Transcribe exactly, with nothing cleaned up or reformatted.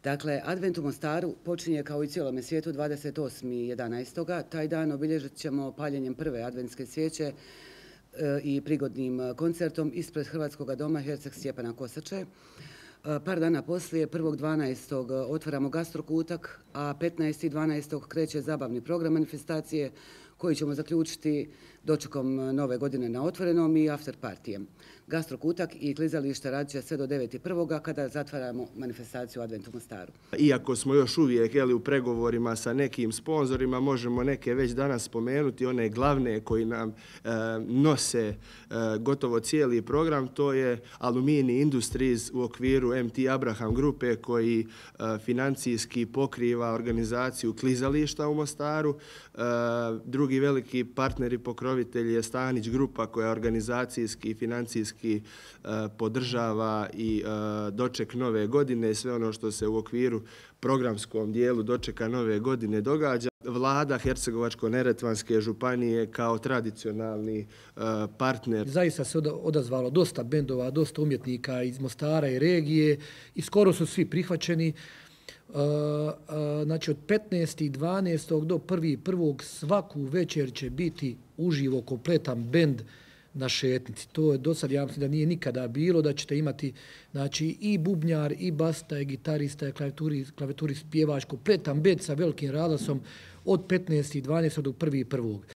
Dakle, Advent u Mostaru počinje kao i cijelome svijetu dvadeset osmog jedanaestog Taj dan obilježit ćemo paljenjem prve adventske svijeće i prigodnim koncertom ispred Hrvatskog doma Herceg Stjepana Kosače. Par dana poslije, prvog dvanaestog otvaramo gastrokutak, a petnaestog dvanaestog kreće zabavni program manifestacije koji ćemo zaključiti dočekom nove godine na otvorenom i after partijem. Gastrokutak i klizalište radit će sve do devet prvog kada zatvaramo manifestaciju Advent u Mostaru. Iako smo još uvijek jeli, u pregovorima sa nekim sponzorima, možemo neke već danas spomenuti, one glavne koji nam e, nose e, gotovo cijeli program, to je Alumini Industries u okviru M T Abraham grupe koji e, financijski pokriva organizaciju klizališta u Mostaru. E, drugi veliki partner i pokrovitelj je Stanić grupa koja organizacijski i financijski podržava i doček nove godine i sve ono što se u okviru programskom dijelu dočeka nove godine događa. Vlada Hercegovačko-neretvanske županije kao tradicionalni partner. Zaista se odazvalo dosta bendova, dosta umjetnika iz Mostara i regije i skoro su svi prihvaćeni. Znači od petnaestog dvanaestog do prvog prvog svaku večer će biti uživo kompletan bend na šetnici. To je do sad, ja mislim da nije nikada bilo, da ćete imati znači, i bubnjar, i basta, i gitarista, i klavijaturist, pjevač, kompletan bend sa velikim razlasom od petnaestog dvanaestog do prvog prvog